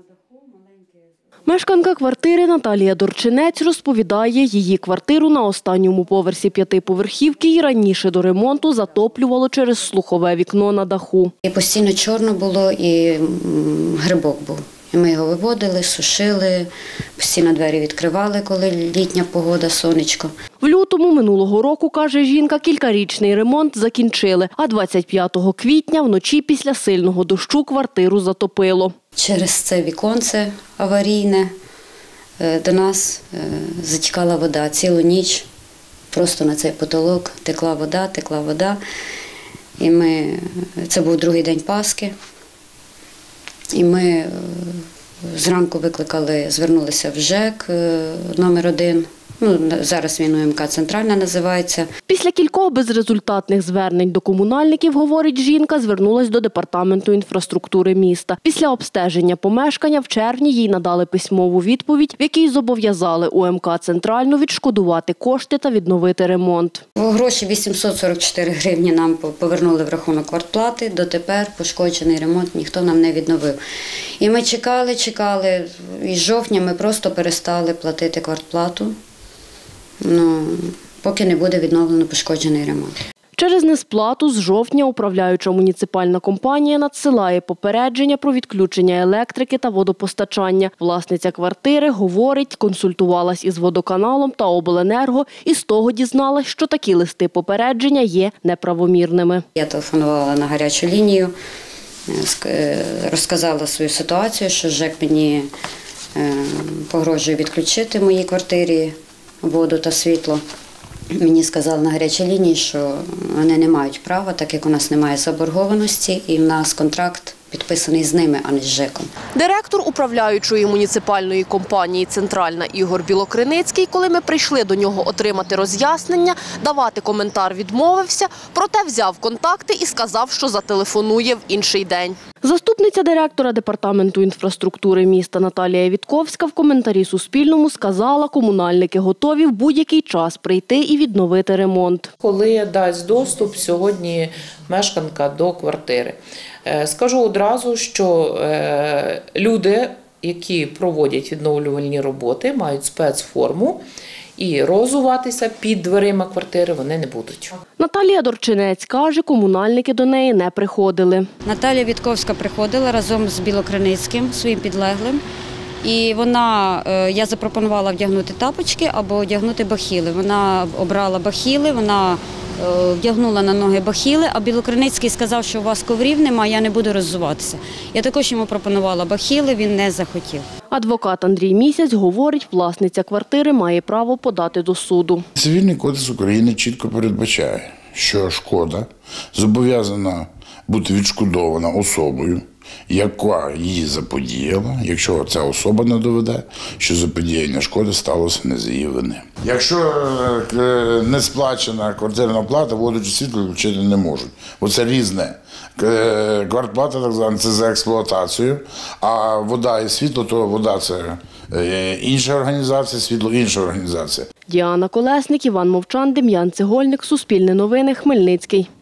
Мешканка квартири Наталія Дорчинець розповідає, її квартиру на останньому поверсі п'ятиповерхівки і раніше до ремонту затоплювало через слухове вікно на даху. І постійно чорно було, і грибок був. І ми його виводили, сушили, постійно двері відкривали, коли літня погода, сонечко. В лютому минулого року, каже жінка, кількарічний ремонт закінчили, а 25 квітня вночі після сильного дощу квартиру затопило. Через це віконце аварійне до нас затікала вода цілу ніч. Просто на цей потолок текла вода. І це був другий день Пасхи. І ми зранку звернулися в ЖЕК номер 1. Зараз він УМК «Центральна» називається. Після кількох безрезультатних звернень до комунальників, говорить жінка, звернулась до департаменту інфраструктури міста. Після обстеження помешкання в червні їй надали письмову відповідь, в якій зобов'язали УМК «Центральну» відшкодувати кошти та відновити ремонт. Гроші 844 гривні нам повернули в рахунок квартплати. Дотепер пошкоджений ремонт ніхто нам не відновив. І ми чекали. І з жовтня ми просто перестали платити квартплату. Поки не буде відновлено пошкоджений ремонт. Через несплату з жовтня управляюча муніципальна компанія надсилає попередження про відключення електрики та водопостачання. Власниця квартири, говорить, консультувалась із водоканалом та обленерго і з того дізналась, що такі листи попередження є неправомірними. Я телефонувала на гарячу лінію, розказала свою ситуацію, що ЖЕК мені погрожує відключити в моїй квартирі воду та світло. Мені сказали на гарячій лінії, що вони не мають права, так як у нас немає заборгованості, і в нас контракт підписаний з ними, а не з ЖЕКом. Директор управляючої муніципальної компанії «Центральна» Ігор Білокриницький, коли ми прийшли до нього отримати роз'яснення, давати коментар відмовився, проте взяв контакти і сказав, що зателефонує в інший день. Заступниця директора департаменту інфраструктури міста Наталія Вітковська в коментарі Суспільному сказала, комунальники готові в будь-який час прийти і відновити ремонт. Коли дасть доступ сьогодні мешканка до квартири. Скажу одразу, що люди, які проводять відновлювальні роботи, мають спецформу і роззуватися під дверима квартири вони не будуть. Наталія Дорчинець каже, комунальники до неї не приходили. Наталія Вітковська приходила разом з Білокриницьким, своїм підлеглим. І я запропонувала вдягнути тапочки або одягнути бахіли. Вона обрала бахіли, вона вдягнула на ноги бахіли, а Білокриницький сказав, що у вас коврів немає, я не буду роззуватися. Я також йому пропонувала бахіли, він не захотів. Адвокат Андрій Місяць говорить, власниця квартири має право подати до суду. Цивільний кодекс України чітко передбачає, що шкода зобов'язана бути відшкодована особою, яка її заподіяла, якщо ця особа не доведе, що заподіяння шкоди сталося не з її вини. Якщо не сплачена квартирна плата, воду чи світло включити не можуть. Бо це різне. Квартплата, так звана, це за експлуатацію, а вода і світло, то вода – це інша організація, світло – інша організація. Діана Колесник, Іван Мовчан, Дем'ян Цегольник, Суспільне новини, Хмельницький.